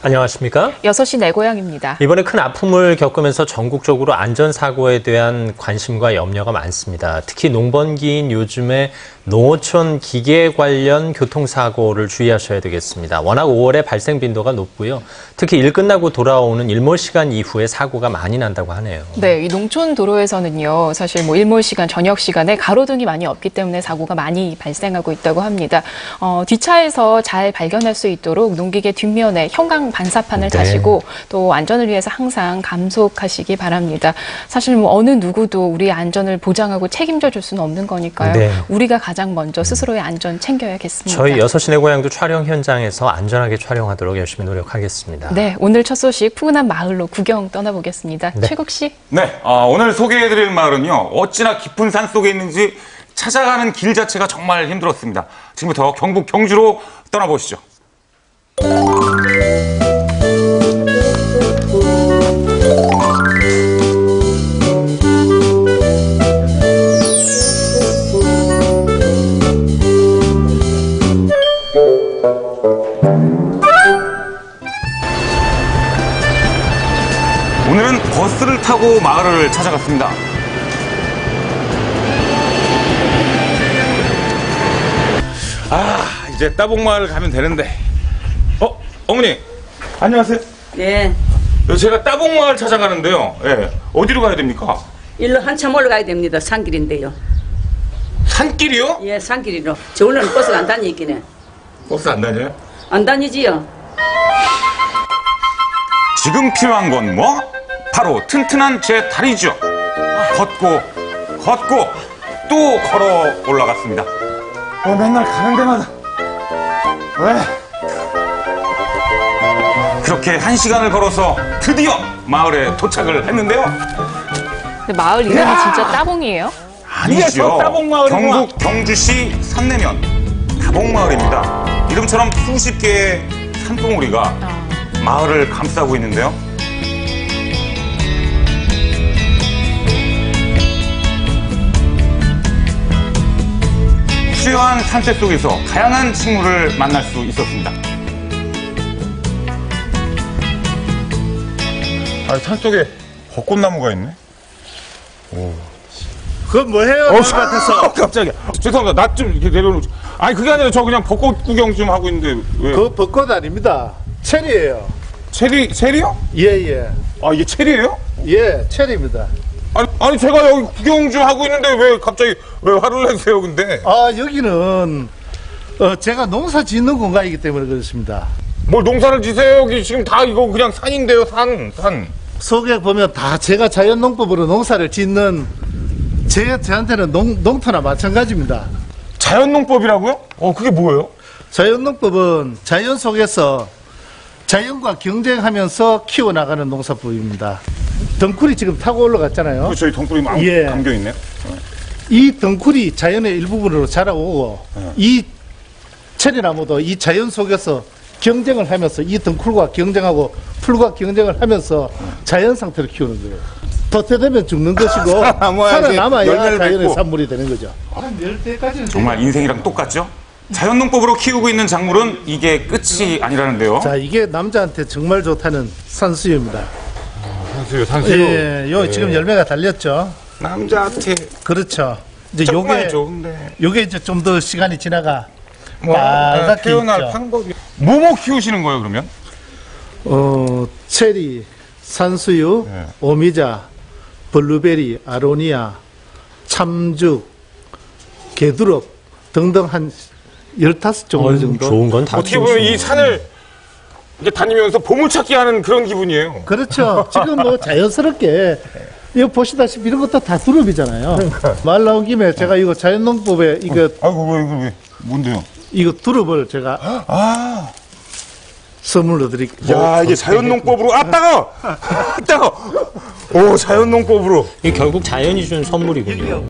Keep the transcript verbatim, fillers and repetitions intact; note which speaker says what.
Speaker 1: 안녕하십니까?
Speaker 2: 여섯 시 내 고향입니다.
Speaker 1: 이번에 큰 아픔을 겪으면서 전국적으로 안전사고에 대한 관심과 염려가 많습니다. 특히 농번기인 요즘에 농어촌 기계 관련 교통사고를 주의하셔야 되겠습니다. 워낙 오월에 발생 빈도가 높고요. 특히 일 끝나고 돌아오는 일몰 시간 이후에 사고가 많이 난다고 하네요.
Speaker 2: 네, 이 농촌 도로에서는요, 사실 뭐 일몰 시간, 저녁 시간에 가로등이 많이 없기 때문에 사고가 많이 발생하고 있다고 합니다. 어, 뒷차에서 잘 발견할 수 있도록 농기계 뒷면에 형광 반사판을
Speaker 1: 네.
Speaker 2: 다시고 또 안전을 위해서 항상 감속하시기 바랍니다. 사실 뭐 어느 누구도 우리의 안전을 보장하고 책임져 줄 수는 없는 거니까요. 네. 우리가 가장 먼저 스스로의 안전 챙겨야겠습니다.
Speaker 1: 저희 여섯 시 내 고향도 촬영 현장에서 안전하게 촬영하도록 열심히 노력하겠습니다.
Speaker 2: 네, 오늘 첫 소식 푸근한 마을로 구경 떠나보겠습니다.
Speaker 1: 네.
Speaker 2: 최국 씨.
Speaker 3: 네, 어, 오늘 소개해드릴 마을은요. 어찌나 깊은 산 속에 있는지 찾아가는 길 자체가 정말 힘들었습니다. 지금부터 경북 경주로 떠나보시죠. 오늘은 버스를 타고 마을을 찾아갔습니다. 아, 이제 따봉마을 가면 되는데. 어, 어머니, 안녕하세요.
Speaker 4: 예.
Speaker 3: 제가 따봉마을 찾아가는데요. 예, 어디로 가야 됩니까?
Speaker 4: 일로 한참 올라가야 됩니다. 산길인데요.
Speaker 3: 산길이요?
Speaker 4: 예, 산길이로. 저 원래는 버스가 안 다니긴 해.
Speaker 3: 버스 안 다녀요?
Speaker 4: 안 다니지요?
Speaker 3: 지금 필요한 건 뭐? 바로 튼튼한 제 다리죠. 걷고 걷고 또 걸어 올라갔습니다. 어, 맨날 가는 데마다 왜? 그렇게 한 시간을 걸어서 드디어 마을에 도착을 했는데요.
Speaker 2: 근데 마을 이름이 진짜 따봉이에요?
Speaker 3: 아니죠. 경북 경주시 산내면 따봉마을입니다. 이름처럼 수십 개의 산봉우리가 어. 마을을 감싸고 있는데요. 수려한 산색 속에서 다양한 식물을 만날 수 있었습니다. 아, 산속에 벚꽃나무가 있네. 오.
Speaker 5: 그건 뭐해요?
Speaker 3: 어, 같아서 갑자기. 죄송합니다. 나 좀 이렇게 내려놓죠. 아니 그게 아니라 저 그냥 벚꽃 구경 좀 하고 있는데 왜?
Speaker 5: 그 벚꽃 아닙니다. 체리예요.
Speaker 3: 체리 체리요?
Speaker 5: 예예.
Speaker 3: 아 이게 체리예요?
Speaker 5: 예, 체리입니다.
Speaker 3: 아니 아니 제가 여기 구경 좀 하고 있는데 왜 갑자기 왜 화를 내세요, 근데?
Speaker 5: 아 여기는 어, 제가 농사 짓는 공간이기 때문에 그렇습니다.
Speaker 3: 뭘 농사를 지세요? 여기 지금 다 이거 그냥 산인데요, 산 산.
Speaker 5: 속에 보면 다 제가 자연농법으로 농사를 짓는 제 저한테는 농 농토나 마찬가지입니다.
Speaker 3: 자연농법이라고요? 어 그게 뭐예요?
Speaker 5: 자연농법은 자연 속에서 자연과 경쟁하면서 키워나가는 농사법입니다. 덩쿨이 지금 타고 올라갔잖아요.
Speaker 3: 저희 덩굴이 막
Speaker 5: 예.
Speaker 3: 담겨 있네요.
Speaker 5: 이 덩쿨이 자연의 일부분으로 자라오고
Speaker 3: 네.
Speaker 5: 이 체리나무도 이 자연 속에서 경쟁을 하면서 이 덩쿨과 경쟁하고 풀과 경쟁을 하면서 자연 상태로 키우는 거예요. 도태되면 죽는 것이고 살아남아야 자연의 맺고. 산물이 되는 거죠.
Speaker 3: 정말 인생이랑 똑같죠? 자연농법으로 키우고 있는 작물은 이게 끝이 아니라는데요.
Speaker 5: 자, 이게 남자한테 정말 좋다는 산수유입니다.
Speaker 3: 산수유, 산수유.
Speaker 5: 예, 요
Speaker 3: 예.
Speaker 5: 지금 열매가 달렸죠.
Speaker 3: 남자한테
Speaker 5: 그렇죠. 이제
Speaker 3: 정말
Speaker 5: 요게
Speaker 3: 좋은데.
Speaker 5: 요게 이제 좀 더 시간이 지나가
Speaker 3: 뭐,
Speaker 5: 빨갛게
Speaker 3: 태어날
Speaker 5: 있죠.
Speaker 3: 방법이. 뭐뭐 키우시는 거예요, 그러면?
Speaker 5: 어, 체리, 산수유,
Speaker 3: 네.
Speaker 5: 오미자, 블루베리, 아로니아, 참죽, 개두릅 등등 한 열다섯 종류
Speaker 1: 어,
Speaker 5: 정도.
Speaker 1: 좋은 건 다
Speaker 3: 어떻게 보면 이 산을 이렇게 다니면서 보물찾기 하는 그런 기분이에요.
Speaker 5: 그렇죠. 지금 뭐 자연스럽게 이거 보시다시피 이런 것도 다 두릅이잖아요.
Speaker 3: 그러니까.
Speaker 5: 말 나온 김에 제가 이거 자연농법에 이거
Speaker 3: 아이고 왜 이거 왜 뭔데요?
Speaker 5: 이거 두릅을 제가
Speaker 3: 아,
Speaker 5: 선물로 드릴게요.
Speaker 3: 야 이게 자연농법으로 아 따가, 따가. 오 자연농법으로.
Speaker 1: 이 결국 자연이 준 선물이군요.